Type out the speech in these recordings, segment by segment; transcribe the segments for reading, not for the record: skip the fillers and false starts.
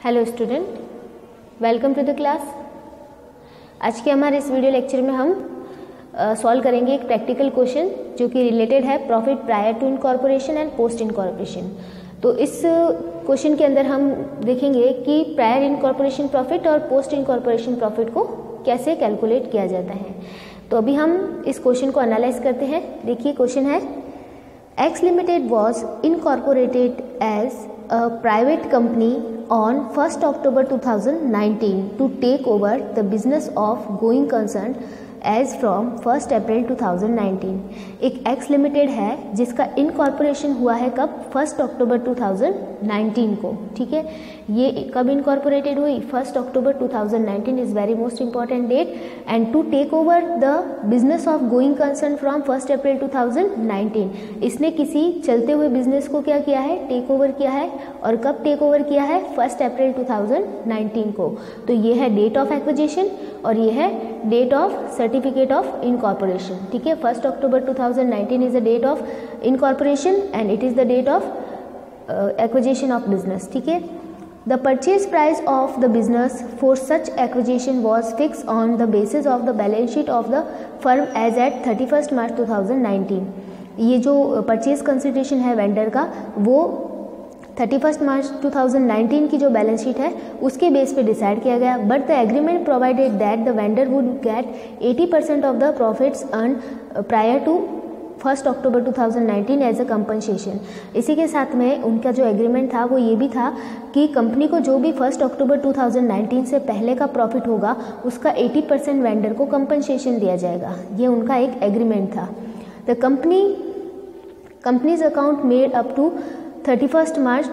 Hello student, welcome to the class. आज के हमारे इस वीडियो लेक्चर में हम सॉल्व करेंगे एक प्रैक्टिकल क्वेश्चन जो कि रिलेटेड है profit prior to incorporation and post incorporation. तो इस क्वेश्चन के अंदर हम देखेंगे कि प्रायर इनकॉर्पोरेशन प्रॉफिट और पोस्ट इनकॉर्पोरेशन प्रॉफिट को कैसे कैलकुलेट किया जाता है। तो अभी हम इस क्वेश्चन को एनालाइज करते हैं। देखिए क्वेश्चन है, X Limited was incorporated as a private company on 1st October 2019 to take over the business of going concern as from 1st April 2019। एक X Limited है जिसका इनकॉर्पोरेशन हुआ है कब? 1st October 2019 को। ठीक है, ये कब इनकॉर्पोरेटेड हुई? 1st October 2019 is very most important date. And to take over the business of going concern from 1st April 2019। इसने किसी चलते हुए बिजनेस को क्या किया है? टेक ओवर किया है। और कब टेक ओवर किया है? 1st April 2019 को। तो ये है डेट ऑफ एक्विजिशन और ये है date of certificate of incorporation. ठीक है, 1st October 2019 is the date of incorporation and it is the date of acquisition of business. ठीक है, the purchase price of the business for such acquisition was fix on the basis of the balance sheet of the firm as at 31st March 2019। ये जो purchase consideration है vendor का, वो 31st March 2019 की जो balance sheet है उसके base पे डिसाइड किया गया। But the agreement provided that the vendor would get 80% of the profits earn prior to 1st October 2019 as a compensation. इसी के साथ में उनका जो एग्रीमेंट था वो ये भी था कि कंपनी को जो भी 1st October 2019 से पहले का प्रॉफिट होगा उसका 80% वेंडर को कंपनसेशन दिया जाएगा। ये उनका एक एग्रीमेंट था। The company's account made up to 31st March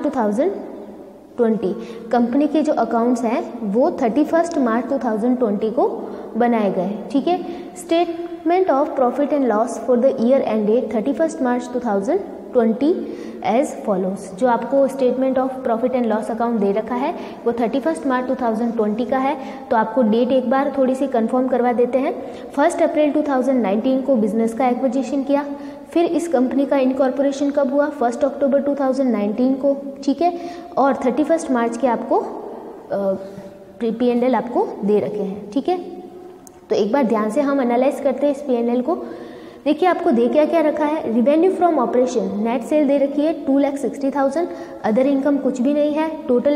2020। Company के जो अकाउंट्स हैं वो 31st March 2020 को बनाए गए। ठीक है, statement of profit and loss for the year ended 31st March 2020 as follows. जो आपको statement of profit and loss account दे रखा है वो 31st March 2020 का है। तो आपको डेट एक बार थोड़ी सी कंफर्म करवा देते हैं। 1st April 2019 को बिजनेस का एक्विजिशन किया। फिर इस कंपनी का इनकॉर्पोरेशन कब हुआ? 1st October 2019 को। ठीक है, और 31st March के आपको P&L आपको दे रखे हैं। ठीक है, तो एक बार ध्यान से हम एनालाइज करते हैं इस P&L को। देखिए आपको दे क्या रखा है? Revenue from operation net sale दे रखी है 2,60,000। अदर इनकम कुछ भी नहीं है। टोटल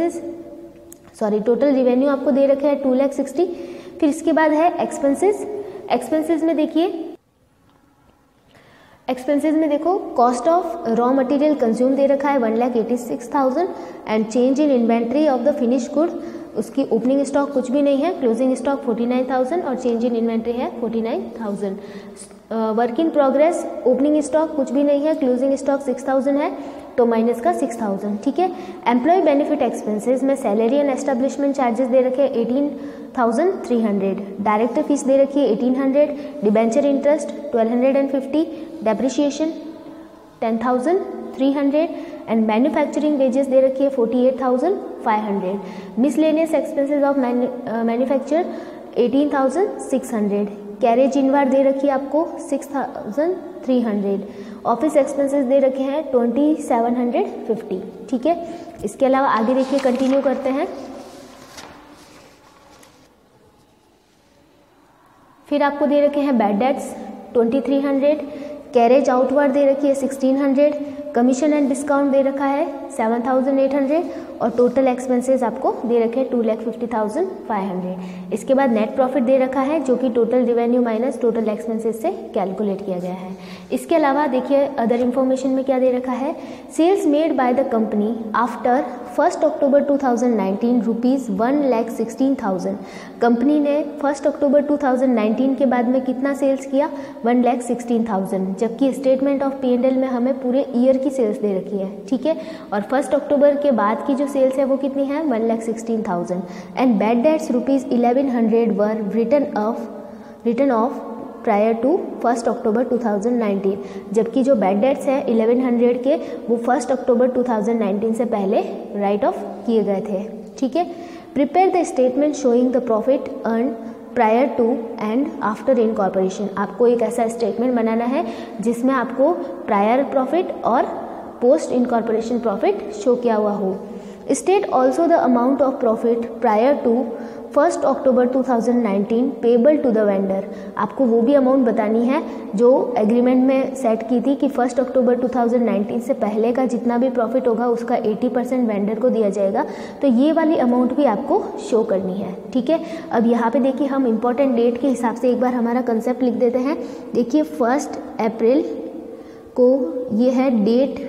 रिवेन्यू आपको दे रखे हैं 2,60,000। फिर इसके बाद है एक्सपेंसेस। एक्सपेंसेस में देखिए, एक्सपेंसेस में देखो cost of raw material consume दे रखा है 1,86,000 and change in inventory of the finish good, उसकी ओपनिंग स्टॉक कुछ भी नहीं है। क्लोजिंग स्टॉक 49,000 और चेंज इन इन्वेंट्री है 49,000। Work in progress, opening stock कुछ भी नहीं है। क्लोजिंग स्टॉक 6,000 है तो माइनस का 6,000। ठीक है, एम्प्लॉय बेनिफिट एक्सपेंसेस में सैलरी एंड एस्टेब्लिशमेंट चार्जेस दे रखे 18,300। डायरेक्टर फीस दे रखी है 1,800। Debenture interest 1,250। Depreciation 10,300 and manufacturing wages दे रखी है 48,500। Miscellaneous expenses of manufacture 18,600। Carriage inward दे रखी है आपको 6,300। ऑफिस एक्सपेंसेस दे रखे हैं 2,750। ठीक है, इसके अलावा आगे देखिए कंटिन्यू करते हैं। फिर आपको दे रखे हैं बैड डेट्स 2,300। कैरेज आउटवर्ड दे रखी है 1,600। कमीशन एंड डिस्काउंट दे रखा है 7,800 और टोटल एक्सपेंसेस आपको दे रखे हैं 2,50,500। इसके बाद नेट प्रॉफिट दे रखा है जो कि total revenue minus total expenses से कैलकुलेट किया गया है। इसके अलावा देखिए अदर इन्फॉर्मेशन में क्या दे रखा है? Sales made by the company after 1st October 2019 ₹1,16,000। Company ने 1st October 2019 के बाद में कितना सेल्स किया? 1,16,000। जबकि स्टेटमेंट ऑफ P&L में हमें पूरे ईयर की सेल्स दे रखी है। ठीक है, और 1st October के बाद की जो सेल्स है वो कितनी है? 1,16,000। And bad debts ₹1,100 were written off prior to 1st October 2019। जबकि जो बैड डेट्स हैं 1,100 के वो 1st October 2019 से पहले राइट ऑफ किए गए थे। ठीक है, prepare the statement showing the profit earned prior to and after incorporation. आपको एक ऐसा स्टेटमेंट बनाना है जिसमें आपको प्रायर प्रॉफिट और पोस्ट इनकॉर्पोरेशन प्रॉफिट शो किया हुआ हो। State also the amount of profit prior to 1 October 2019 payable to the vendor. आपको वो भी अमाउंट बतानी है जो एग्रीमेंट में सेट की थी कि 1 अक्टूबर 2019 से पहले का जितना भी प्रॉफिट होगा उसका 80% वेंडर को दिया जाएगा। तो ये वाली अमाउंट भी आपको शो करनी है, ठीक है। अब यहाँ पे देखिए हम इम्पॉर्टेंट डेट के हिसाब से एक बार हमारा कंसेप्ट लिख देते हैं। देखिए 1 अप्रैल को ये है डेट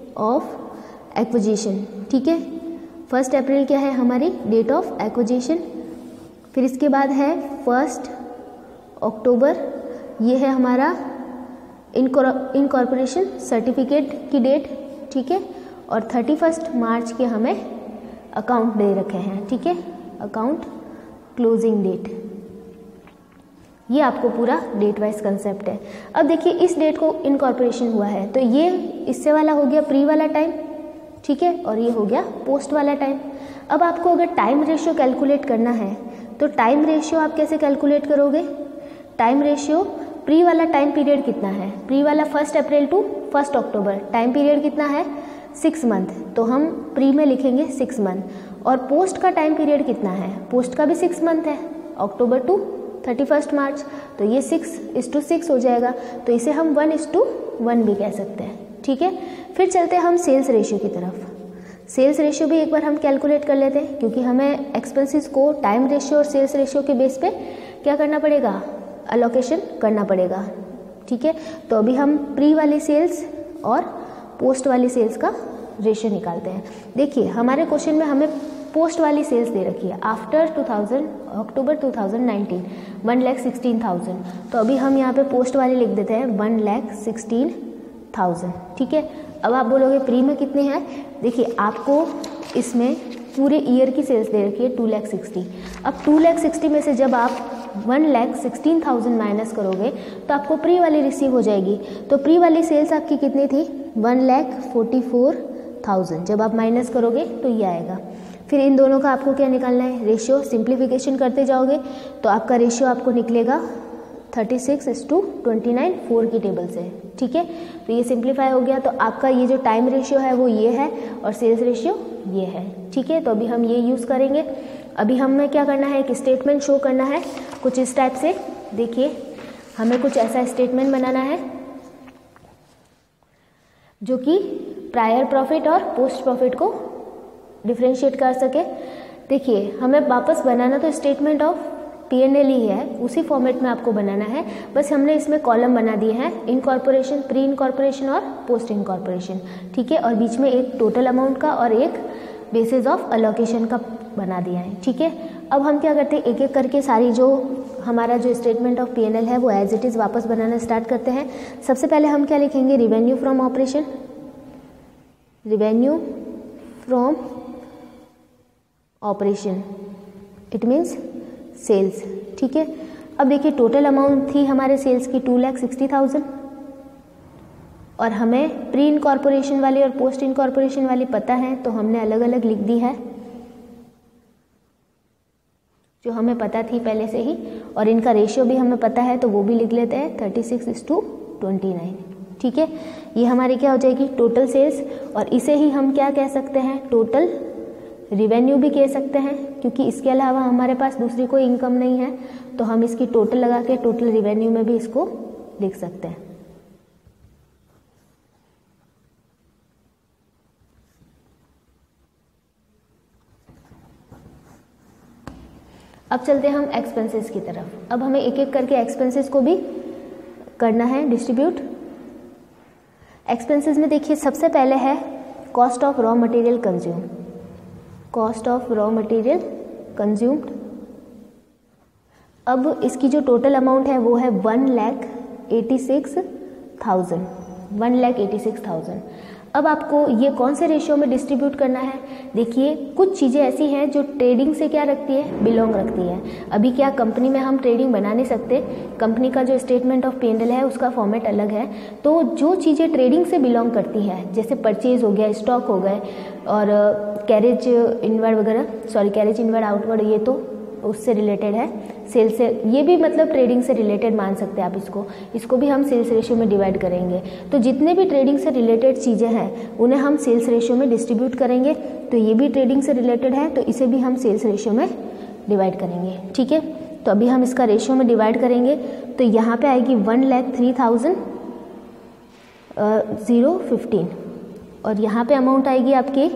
ऑफ एक्विजिशन, ठीक है। 1 अप्रैल क्या है हमारी डेट ऑफ एक्विजिशन। फिर इसके बाद है 1 अक्टूबर, ये है हमारा इनकॉर्पोरेशन सर्टिफिकेट की डेट, ठीक है। और 31 मार्च के हमें अकाउंट दे रखे हैं, ठीक है, अकाउंट क्लोजिंग डेट। ये आपको पूरा डेट वाइज कंसेप्ट है। अब देखिए इस डेट को इनकॉर्पोरेशन हुआ है तो ये इससे वाला हो गया प्री वाला टाइम, ठीक है, और ये हो गया पोस्ट वाला टाइम। अब आपको अगर टाइम रेशियो कैलकुलेट करना है तो टाइम रेशियो आप कैसे कैलकुलेट करोगे? टाइम रेशियो प्री वाला टाइम पीरियड कितना है? प्री वाला 1 April to 1 October time period कितना है? 6 मंथ, तो हम प्री में लिखेंगे 6 मंथ। और पोस्ट का टाइम पीरियड कितना है? पोस्ट का भी 6 मंथ है, अक्टूबर टू 31 मार्च, तो ये 6:6 हो जाएगा। तो इसे हम 1:1 भी कह सकते हैं, ठीक है। फिर चलते हैं हम सेल्स रेशियो की तरफ। सेल्स रेशियो भी एक बार हम कैलकुलेट कर लेते हैं क्योंकि हमें एक्सपेंसेस को टाइम रेशियो और सेल्स रेशियो के बेस पे क्या करना पड़ेगा? अलोकेशन करना पड़ेगा, ठीक है। तो अभी हम प्री वाली सेल्स और पोस्ट वाली सेल्स का रेशियो निकालते हैं। देखिए हमारे क्वेश्चन में हमें पोस्ट वाली सेल्स दे रखी है आफ्टर अक्टूबर 2019 1,16,000। तो अभी हम यहाँ पे पोस्ट वाली लिख देते हैं 1,16,000, ठीक है। अब आप बोलोगे प्री में कितने हैं? देखिए आपको इसमें पूरे ईयर की सेल्स दे रखी है 2,60,000। अब 2,60,000 में से जब आप 1,16,000 माइनस करोगे तो आपको प्री वाली रिसीव हो जाएगी। तो प्री वाली सेल्स आपकी कितनी थी? 1,44,000। जब आप माइनस करोगे तो ये आएगा। फिर इन दोनों का आपको क्या निकालना है? रेशियो। सिंप्लीफिकेशन करते जाओगे तो आपका रेशियो आपको निकलेगा 36:29 4 की टेबल से, ठीक है। तो ये सिंप्लीफाई हो गया। तो आपका ये जो टाइम रेशियो है वो ये है और सेल्स रेशियो ये है, ठीक है। तो अभी हम ये यूज़ करेंगे। अभी हमें क्या करना है? एक स्टेटमेंट शो करना है कुछ इस टाइप से। देखिए हमें कुछ ऐसा स्टेटमेंट बनाना है जो कि प्रायर प्रॉफिट और पोस्ट प्रॉफिट को डिफ्रेंशिएट कर सके। देखिए हमें वापस बनाना तो स्टेटमेंट ऑफ P&L ही है, उसी फॉर्मेट में आपको बनाना है। बस हमने इसमें कॉलम बना दिए हैं इनकॉर्पोरेशन, प्री इनकॉर्पोरेशन और पोस्ट इनकॉर्पोरेशन, ठीक है। और बीच में एक टोटल अमाउंट का और एक बेसिस ऑफ अलोकेशन का बना दिया है, ठीक है। अब हम क्या करते हैं? एक एक करके सारी जो हमारा जो स्टेटमेंट ऑफ P&L है वो एज इट इज़ वापस बनाना स्टार्ट करते हैं। सबसे पहले हम क्या लिखेंगे? Revenue from operation, revenue from operation, it means sales, ठीक है। अब देखिए टोटल अमाउंट थी हमारे सेल्स की 2,60,000 और हमें प्री इनकॉर्पोरेशन वाली और पोस्ट इनकॉर्पोरेशन वाली पता है तो हमने अलग अलग लिख दी है जो हमें पता थी पहले से ही। और इनका रेशियो भी हमें पता है तो वो भी लिख लेते हैं 36:29, ठीक है। ये हमारी क्या हो जाएगी? Total sales. और इसे ही हम क्या कह सकते हैं? टोटल रिवेन्यू भी कह सकते हैं क्योंकि इसके अलावा हमारे पास दूसरी कोई इनकम नहीं है तो हम इसकी टोटल लगा के टोटल रिवेन्यू में भी इसको लिख सकते हैं। अब चलते हैं हम एक्सपेंसेस की तरफ। अब हमें एक एक करके एक्सपेंसेस को भी करना है डिस्ट्रीब्यूट। एक्सपेंसेस में देखिए सबसे पहले है cost of raw material consume, cost of raw material consumed. अब इसकी जो टोटल अमाउंट है वो है 1,86,000। अब आपको ये कौन से रेशियो में डिस्ट्रीब्यूट करना है? देखिए कुछ चीज़ें ऐसी हैं जो ट्रेडिंग से क्या रखती है? बिलोंग रखती है। अभी क्या कंपनी में हम ट्रेडिंग बना नहीं सकते, कंपनी का जो स्टेटमेंट ऑफ P&L है उसका फॉर्मेट अलग है। तो जो चीज़ें ट्रेडिंग से बिलोंग करती है जैसे परचेज हो गया, स्टॉक हो गए और कैरेज इनवर्ड वगैरह, कैरेज इनवर्ड आउटवर्ड, ये तो उससे रिलेटेड है, सेल से, ये भी मतलब ट्रेडिंग से रिलेटेड मान सकते हैं आप इसको भी हम सेल्स रेशियो में डिवाइड करेंगे। तो जितने भी ट्रेडिंग से रिलेटेड चीज़ें हैं उन्हें हम सेल्स रेशियो में डिस्ट्रीब्यूट करेंगे। तो ये भी ट्रेडिंग से रिलेटेड है, तो इसे भी हम सेल्स रेशियो में डिवाइड करेंगे। ठीक है, तो अभी हम इसका रेशियो में डिवाइड करेंगे। तो यहाँ पे आएगी 1,03,015 और यहाँ पे अमाउंट आएगी आपकी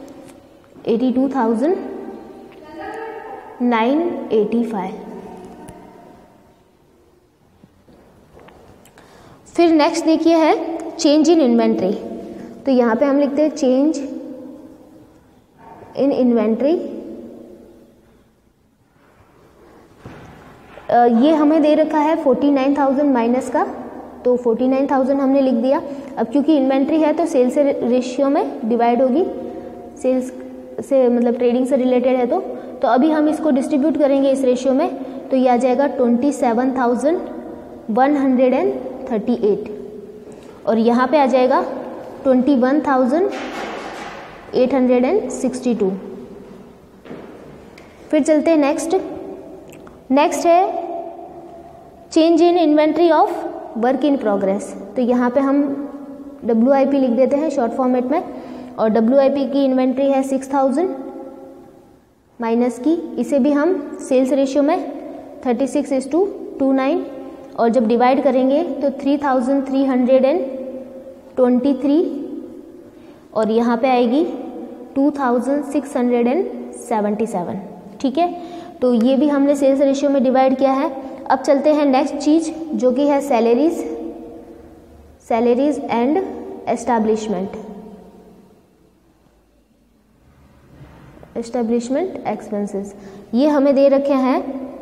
82,985। फिर नेक्स्ट देखिए है चेंज इन इन्वेंट्री। तो यहाँ पे हम लिखते हैं चेंज इन इन्वेंट्री। ये हमें दे रखा है 49,000 माइनस का, तो 49,000 हमने लिख दिया। अब क्योंकि इन्वेंट्री है तो सेल्स से रेशियो में डिवाइड होगी, सेल्स से मतलब ट्रेडिंग से रिलेटेड है तो अभी हम इसको डिस्ट्रीब्यूट करेंगे इस रेशियो में। तो ये आ जाएगा 27,138 और यहाँ पे आ जाएगा 21,862। फिर चलते हैं नेक्स्ट है change in inventory of work in progress. तो यहाँ पे हम WIP लिख देते हैं शॉर्ट फॉर्मेट में, और WIP की इन्वेंट्री है 6,000 माइनस की, इसे भी हम सेल्स रेशियो में 36:29 और जब डिवाइड करेंगे तो 3,323 और यहाँ पे आएगी 2,677। ठीक है, तो ये भी हमने सेल्स रेशियो में डिवाइड किया है। अब चलते हैं नेक्स्ट चीज जो कि है सैलरीज एंड एस्टैब्लिशमेंट एक्सपेंसेस। ये हमें दे रखे हैं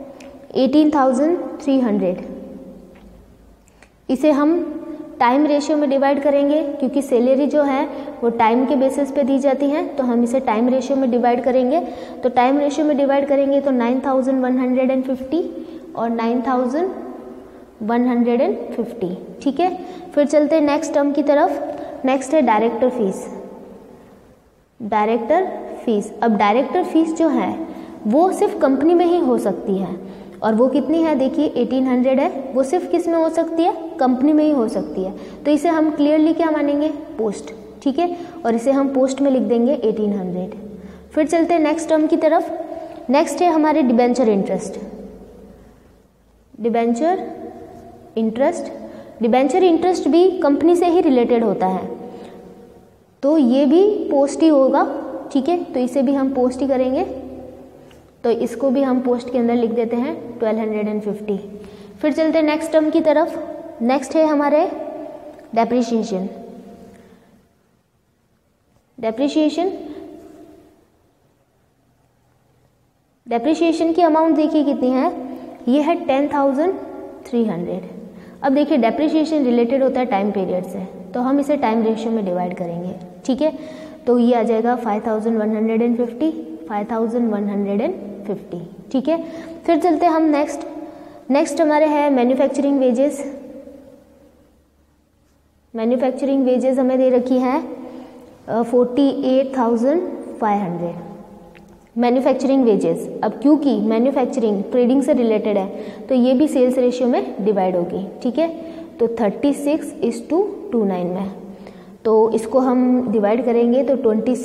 18,300। इसे हम टाइम रेशियो में डिवाइड करेंगे क्योंकि सैलरी जो है वो टाइम के बेसिस पे दी जाती है, तो हम इसे टाइम रेशियो में डिवाइड करेंगे। तो टाइम रेशियो में डिवाइड करेंगे तो 9,150 और 9,150। ठीक है, फिर चलते हैं नेक्स्ट टर्म की तरफ। नेक्स्ट है डायरेक्टर फीस। अब डायरेक्टर फीस जो है वो सिर्फ कंपनी में ही हो सकती है, और वो कितनी है देखिए 1800 है, वो सिर्फ किस में हो सकती है, कंपनी में ही हो सकती है। तो इसे हम क्लियरली क्या मानेंगे, पोस्ट। ठीक है, और इसे हम पोस्ट में लिख देंगे 1800। फिर चलते हैं नेक्स्ट टर्म की तरफ। नेक्स्ट है हमारे डिबेंचर इंटरेस्ट भी कंपनी से ही रिलेटेड होता है, तो ये भी पोस्ट ही होगा। ठीक है, तो इसे भी हम पोस्ट ही करेंगे, तो इसको भी हम पोस्ट के अंदर लिख देते हैं 1250। फिर चलते हैं नेक्स्ट टर्म की तरफ। नेक्स्ट है हमारे डेप्रिसिएशन की अमाउंट देखिए कितनी है, ये है 10,300। अब देखिए डेप्रिसिएशन रिलेटेड होता है टाइम पीरियड से, तो हम इसे टाइम रेशियो में डिवाइड करेंगे। ठीक है, तो ये आ जाएगा 5,150। ठीक है, फिर चलते हैं हम नेक्स्ट हमारे है मैन्युफैक्चरिंग वेजेस हमें दे रखी है 48,500 मैन्युफैक्चरिंग वेजेस। अब क्योंकि मैन्युफैक्चरिंग ट्रेडिंग से रिलेटेड है तो ये भी सेल्स रेशियो में डिवाइड होगी। ठीक है, तो 36:29 में, तो इसको हम डिवाइड करेंगे तो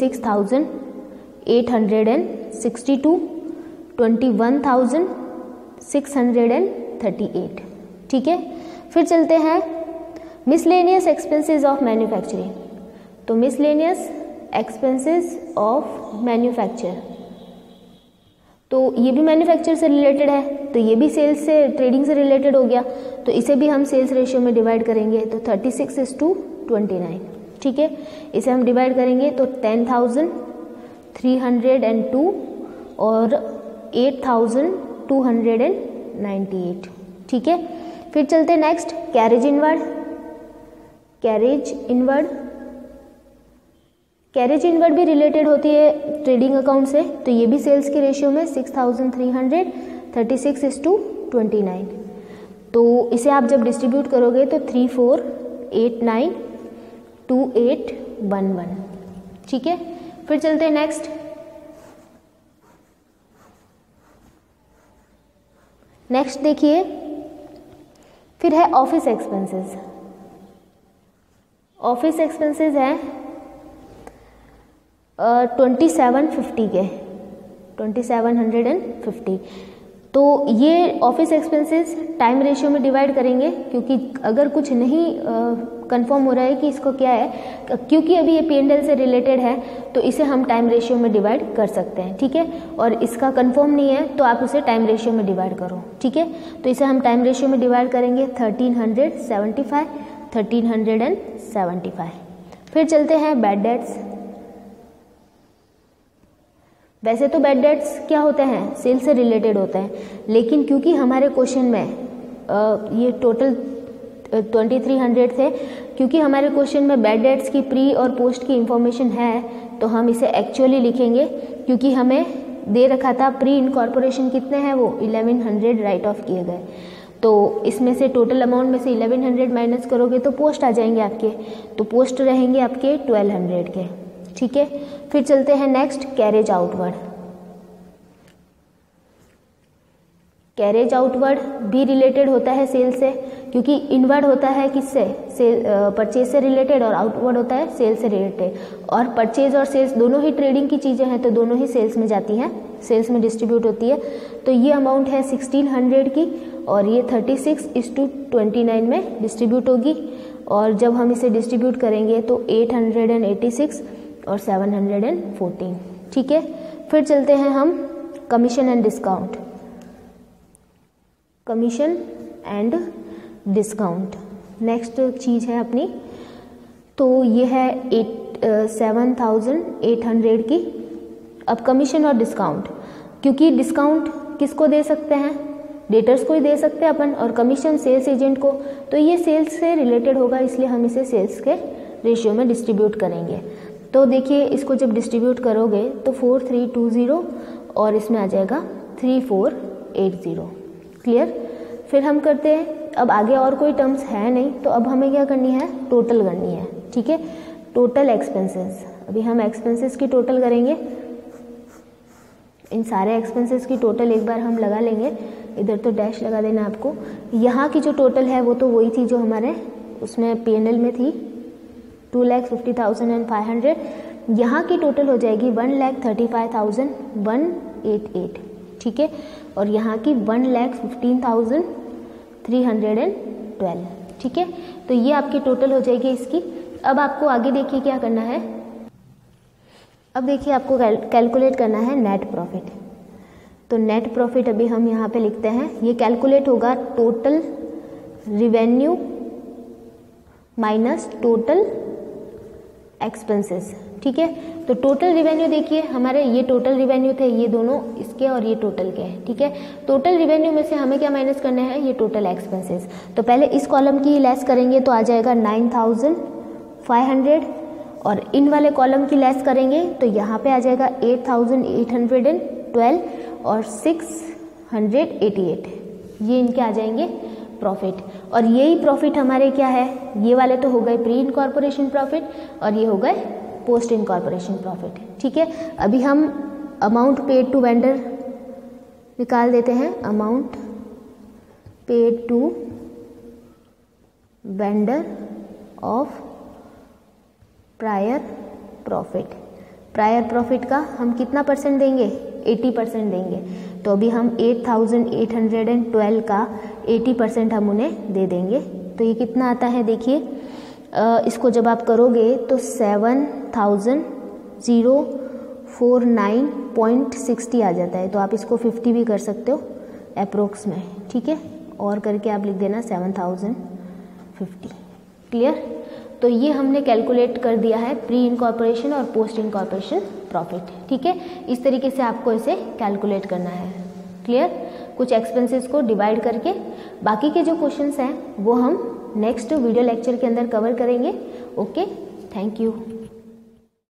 26,862, 21,638। ठीक है, फिर चलते हैं मिसलेनियस एक्सपेंसेस ऑफ मैन्युफैक्चरिंग। तो मिसलेनियस एक्सपेंसेस ऑफ मैन्युफैक्चर, तो ये भी मैन्युफैक्चर से रिलेटेड है, तो ये भी सेल्स से ट्रेडिंग से रिलेटेड हो गया, तो इसे भी हम सेल्स रेशियो में डिवाइड करेंगे तो 36:29। ठीक है, इसे हम डिवाइड करेंगे तो 10,302 और 8,298। ठीक है, फिर चलते नेक्स्ट कैरेज इनवर्ड भी रिलेटेड होती है ट्रेडिंग अकाउंट से, तो ये भी सेल्स के रेशियो में 6,300, 36:29। तो इसे आप जब डिस्ट्रीब्यूट करोगे तो 34892811। ठीक है, फिर चलते हैं नेक्स्ट देखिए, फिर है ऑफिस एक्सपेंसेस। ऑफिस एक्सपेंसेस है 2750 के, 2750। तो ये ऑफिस एक्सपेंसेस टाइम रेशियो में डिवाइड करेंगे, क्योंकि अगर कुछ नहीं कंफर्म हो रहा है कि इसको क्या है, क्योंकि अभी ये P&L से रिलेटेड है तो इसे हम टाइम रेशियो में डिवाइड कर सकते हैं, ठीक है। और इसका कंफर्म नहीं है तो आप उसे टाइम रेशियो में डिवाइड करो, ठीक है। तो इसे हम टाइम रेशियो में डिवाइड करेंगे 1375, 1375। फिर चलते हैं बैड डेट्स। वैसे तो बैड डेट्स क्या होते हैं, सेल से रिलेटेड होते हैं, लेकिन क्योंकि हमारे क्वेश्चन में ये टोटल 2300 थे, क्योंकि हमारे क्वेश्चन में बैड डेट्स की प्री और पोस्ट की इंफॉर्मेशन है तो हम इसे एक्चुअली लिखेंगे, क्योंकि हमें दे रखा था प्री इनकॉर्पोरेशन कितने हैं, वो 1100 राइट ऑफ किए गए। तो इसमें से टोटल अमाउंट में से 1100 माइनस करोगे तो पोस्ट आ जाएंगे आपके, तो पोस्ट रहेंगे आपके 1200 के, ठीक है। फिर चलते हैं next, carriage outward. Carriage outward भी रिलेटेड होता है सेल से, क्योंकि इनवर्ड होता है किससे, सेल परचेज से रिलेटेड, और आउटवर्ड होता है सेल से रिलेटेड। और परचेज और सेल्स दोनों ही ट्रेडिंग की चीज़ें हैं तो दोनों ही सेल्स में जाती हैं, सेल्स में डिस्ट्रीब्यूट होती है। तो ये अमाउंट है 1600 की और ये 36:29 में डिस्ट्रीब्यूट होगी। और जब हम इसे डिस्ट्रीब्यूट करेंगे तो 886 और 714, ठीक है। फिर चलते हैं हम commission and discount. Commission and discount next चीज़ है अपनी, तो ये है 7800 की। अब कमीशन और डिस्काउंट, क्योंकि डिस्काउंट किसको दे सकते हैं, डेटर्स को ही दे सकते हैं अपन, और कमीशन सेल्स एजेंट को, तो ये सेल्स से रिलेटेड होगा, इसलिए हम इसे सेल्स के रेशियो में डिस्ट्रीब्यूट करेंगे। तो देखिए इसको जब डिस्ट्रीब्यूट करोगे तो 4320 और इसमें आ जाएगा 3480, क्लियर। फिर हम करते हैं, अब आगे और कोई टर्म्स है नहीं, तो अब हमें क्या करनी है, टोटल करनी है, ठीक है। टोटल एक्सपेंसेस, अभी हम एक्सपेंसेस की टोटल करेंगे। इन सारे एक्सपेंसेस की टोटल एक बार हम लगा लेंगे, इधर तो डैश लगा देना आपको। यहाँ की जो टोटल है वो तो वही थी जो हमारे उसमें P&L में थी, 2,50,500। यहाँ की टोटल हो जाएगी 1,35,188, ठीक है। और यहाँ की 1,15,312, ठीक है। तो ये आपकी टोटल हो जाएगी इसकी। अब आपको आगे देखिए क्या करना है, अब देखिए आपको कैलकुलेट करना है नेट प्रॉफिट। तो नेट प्रॉफिट अभी हम यहाँ पे लिखते हैं, ये कैलकुलेट होगा total revenue minus total expenses, ठीक है। तो टोटल रिवेन्यू देखिए हमारे ये टोटल रिवेन्यू थे, ये दोनों इसके और ये टोटल के हैं, ठीक है। टोटल रिवेन्यू में से हमें क्या माइनस करना है, ये टोटल एक्सपेंसेस। तो पहले इस कॉलम की लेस करेंगे तो आ जाएगा 9,500, और इन वाले कॉलम की लेस करेंगे तो यहाँ पे आ जाएगा 8,812 और 688, ये इनके आ जाएंगे प्रॉफिट। और यही प्रॉफिट हमारे क्या है, ये वाले तो हो गए प्री इनकॉर्पोरेशन प्रॉफिट और ये हो गए पोस्ट इनकॉर्पोरेशन प्रॉफिट, ठीक है। अभी हम अमाउंट पेड टू वेंडर निकाल देते हैं, amount paid to vendor of prior profit. Prior profit का हम कितना परसेंट देंगे, 80% देंगे। तो अभी हम 8,812 का 80% हम उन्हें दे देंगे। तो ये कितना आता है देखिए, इसको जब आप करोगे तो 7,049.60 आ जाता है। तो आप इसको 50 भी कर सकते हो अप्रोक्स में, ठीक है। और करके आप लिख देना 7,050, क्लियर। तो ये हमने कैलकुलेट कर दिया है प्री इनकॉर्पोरेशन और पोस्ट इनकॉर्पोरेशन प्रॉफिट, ठीक है। इस तरीके से आपको इसे कैलकुलेट करना है, क्लियर। कुछ एक्सपेंसेस को डिवाइड करके, बाकी के जो क्वेश्चंस हैं वो हम नेक्स्ट वीडियो लेक्चर के अंदर कवर करेंगे। Okay, thank you.